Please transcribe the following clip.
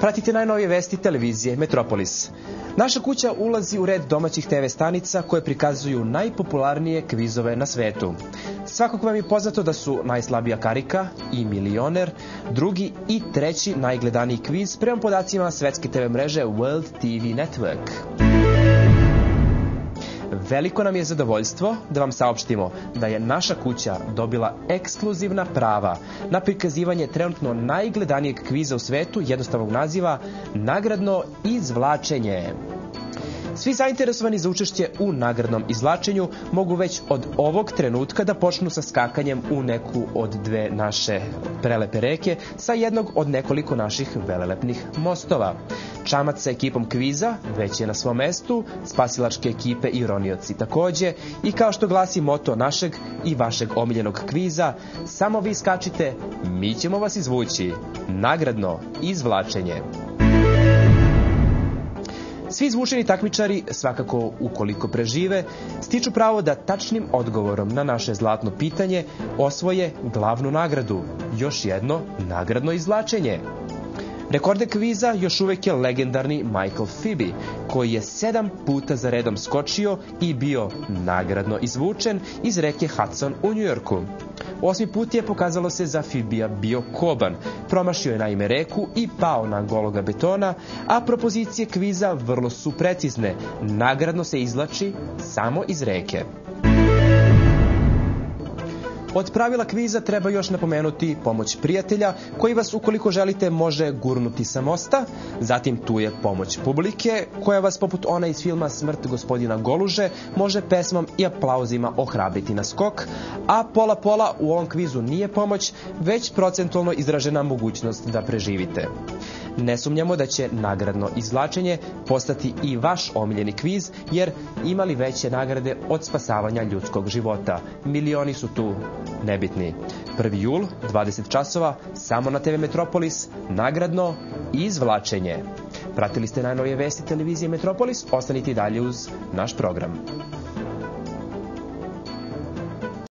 Pratite najnovije vesti televizije Metropolis. Naša kuća ulazi u red domaćih TV stanica koje prikazuju najpopularnije kvizove na svetu. Svakako vam je poznato da su Najslabija karika i Milioner drugi i treći najgledaniji kviz prema podacima svetske TV mreže World TV Network. Veliko nam je zadovoljstvo da vam saopštimo da je naša kuća dobila ekskluzivna prava na prikazivanje trenutno najgledanijeg kviza u svetu, jednostavnog naziva Nagradno izvlačenje. Svi zainteresovani za učešće u nagradnom izvlačenju mogu već od ovog trenutka da počnu sa skakanjem u neku od dve naše prelepe reke sa jednog od nekoliko naših velelepnih mostova. Čamac sa ekipom kviza već je na svom mestu, spasilačke ekipe i ronioci takođe, i kao što glasi moto našeg i vašeg omiljenog kviza, samo vi skačite, mi ćemo vas izvući. Nagradno izvlačenje. Svi izvučeni takmičari, svakako ukoliko prežive, stiču pravo da tačnim odgovorom na naše zlatno pitanje osvoje glavnu nagradu. Još jedno nagradno izvlačenje. Rekorde kviza još uvek je legendarni Michael Phoebe, koji je 7 puta za redom skočio i bio nagradno izvučen iz reke Hudson u Njujorku. 8. put je, pokazalo se, za Phoebea bio koban. Promašio je naime reku i pao na gologa betona, a propozicije kviza vrlo su precizne. Nagradno se izvlači samo iz reke. Od pravila kviza treba još napomenuti pomoć prijatelja koji vas, ukoliko želite, može gurnuti sa mosta. Zatim tu je pomoć publike koja vas, poput ona iz filma Smrt gospodina Goluže, može pesmom i aplauzima ohrabriti na skok. A pola-pola u ovom kvizu nije pomoć, već procentualno izražena mogućnost da preživite. Ne sumnjamo da će nagradno izvlačenje postati i vaš omiljeni kviz, jer imali veće nagrade od spasavanja ljudskog života. Milioni su tu nebitni. 1. jul, 20 časova, samo na TV Metropolis, nagradno izvlačenje. Pratili ste najnovije vesti televizije Metropolis, ostanite i dalje uz naš program.